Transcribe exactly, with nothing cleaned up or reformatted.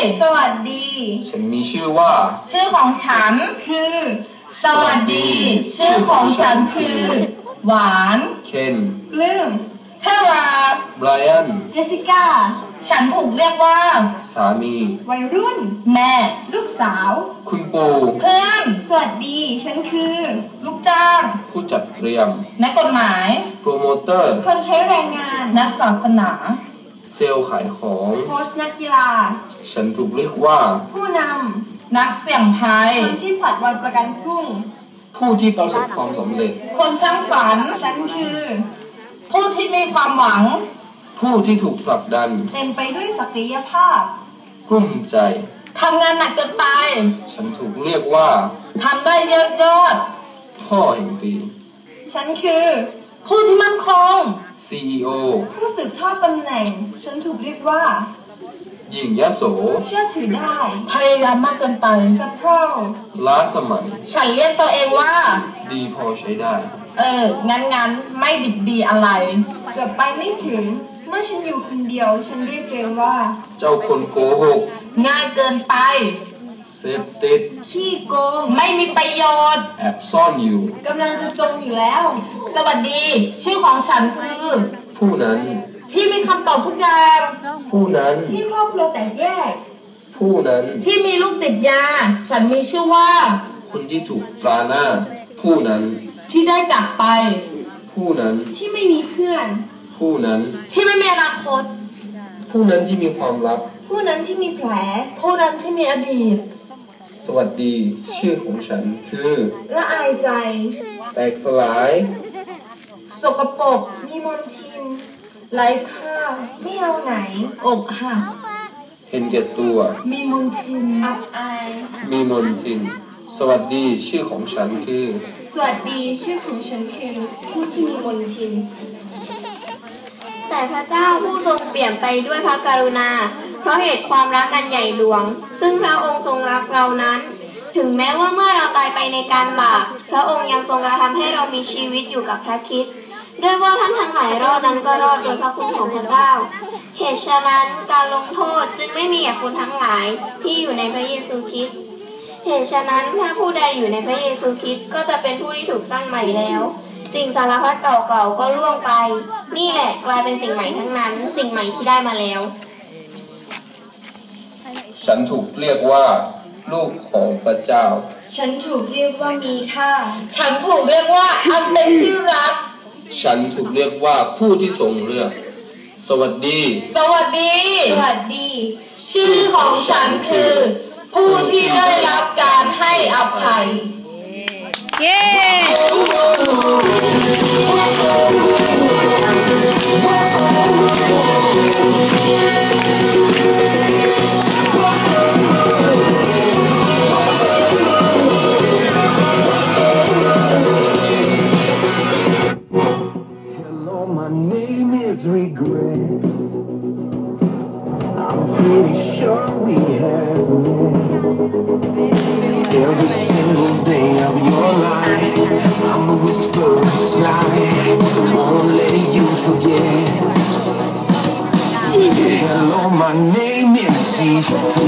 สวัสดีฉันมีชื่อว่าชื่อของฉันคือสวัสดีชื่อของฉันคือหวานเคนปลื้มเทราไบรอันเจสสิก้าฉันถูกเรียกว่าสามีวัยรุ่นแม่ลูกสาวคุณปู่เพื่อนสวัสดีฉันคือลูกจ้างผู้จัดเตรียมนักกฎหมายโปรโมเตอร์คนใช้แรงงานนักศาสนาเซลล์ขายของโค้ชนักกีฬาฉันถูกเรียกว่าผู้นำนักเสี่ยงภัยคนที่สัตว์วันประกันพรุ่งผู้ที่ประสบความสำเร็จคนช่างฝันฉันคือผู้ที่มีความหวังผู้ที่ถูกผลักดันเต็มไปด้วยศักยภาพกลุ้มใจทำงานหนักเกินไปฉันถูกเรียกว่าทำได้ยอดยอดพ่อแห่งปีฉันคือผู้ที่มั่นคงซี อี โอผู้สืบทอดตำแหน่งฉันถูกเรียกว่าหญิงยโสเชื่อถือได้พยายามมากเกินไปสะเพร่าล้าสมัยฉันเรียกตัวเองว่าดีพอใช้ได้เอองั้นงั้นไม่ดิบดีอะไรเกือบไปไม่ถึงเมื่อฉันอยู่คนเดียวฉันเรียกตัวเองว่าเจ้าคนโกหกง่ายเกินไปเสพติดขี้โกงไม่มีประโยชน์แอบซ่อนอยู่กำลังจะจมอยู่แล้วสวัสดีชื่อของฉันคือผู้นั้นที่มีคำตอบทุกอย่างผู้นั้นที่ครอบครัวแตกแยกผู้นั้นที่มีลูกติดยาฉันมีชื่อว่าคนที่ถูกตราหน้าผู้นั้นที่ได้จากไปผู้นั้นที่ไม่มีเพื่อนผู้นั้นที่ไม่มีอนาคตผู้นั้นที่มีความลับผู้นั้นที่มีแผลผู้นั้นที่มีอดีตสวัสดีชื่อของฉันคือละอายใจแตกสลายสกปรกมีมลทินไร้ค่าไม่เอาไหนอกหักเห็นแก่ตัวมีมลทินอับอายมีมลทินสวัสดีชื่อของฉันคือสวัสดีชื่อของฉันคือผู้ที่มีมลทินแต่พระเจ้าผู้ทรงเปลี่ยนไปด้วยพระกรุณาเพราะเหตุความรักอันใหญ่หลวงซึ่งพระองค์ทรงรักเรานั้นถึงแม้ว่าเมื่อเราตายไปในการบาปพระองค์ยังทรงกระทำให้เรามีชีวิตอยู่กับพระคริสต์ด้วยว่าท่านทั้งหลายรอดนั้นก็รอดโดยพระคุณของพระเจ้าเหตุฉะนั้นการลงโทษจึงไม่มีแก่คนทั้งหลายที่อยู่ในพระเยซูคริสต์เหตุฉะนั้นถ้าผู้ใดอยู่ในพระเยซูคริสต์ก็จะเป็นผู้ที่ถูกสร้างใหม่แล้วสิ่งสารพัดเก่าๆก็ล่วงไปนี่แหละกลายเป็นสิ่งใหม่ทั้งนั้นสิ่งใหม่ที่ได้มาแล้วฉันถูกเรียกว่าลูกของพระเจ้าฉันถูกเรียกว่ามีค่าฉันถูกเรียกว่าอันเป็นที่รักฉันถูกเรียกว่าผู้ที่ทรงเลือกสวัสดีสวัสดีสวัสดีชื่อของฉันคือผู้ที่ได้รับการให้อภัยเย้ Hello, my name is Regret. I'm pretty sure we have met. Every single day of your life, I'm a whisper inside, won't let you forget. Hello, my name is Steve.